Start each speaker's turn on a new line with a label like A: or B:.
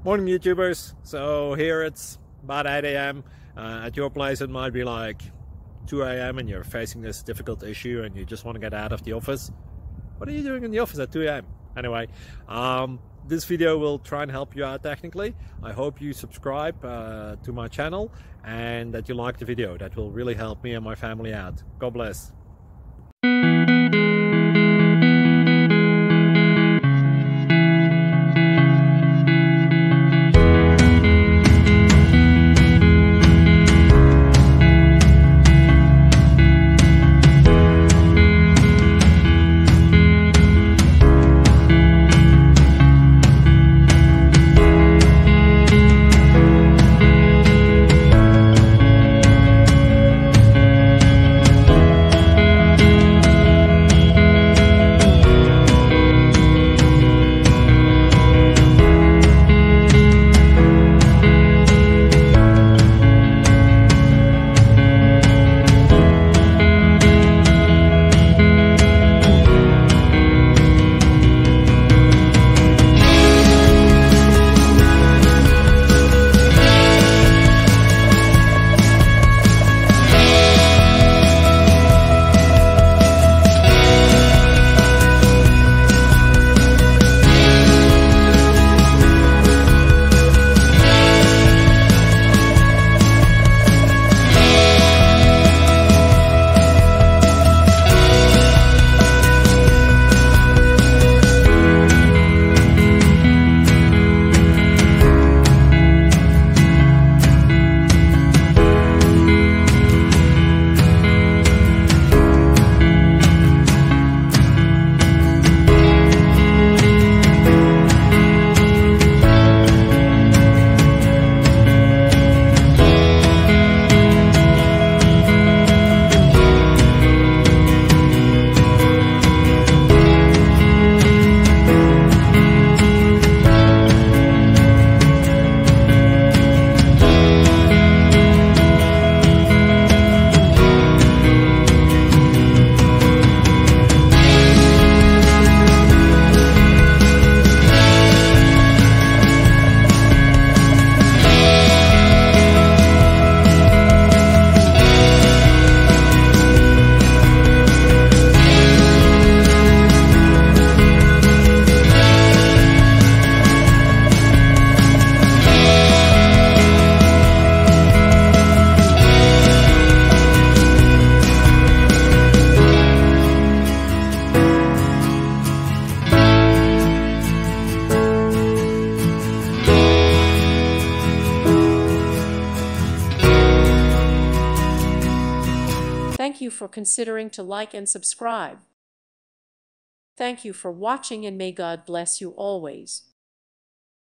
A: Morning YouTubers. So here it's about 8 a.m. At your place it might be like 2 a.m. and you're facing this difficult issue and you just want to get out of the office. What are you doing in the office at 2 a.m.? Anyway, this video will try and help you out technically. I hope you subscribe to my channel and that you like the video. That will really help me and my family out. God bless.
B: Thank you for considering to like and subscribe. Thank you for watching and may God bless you always.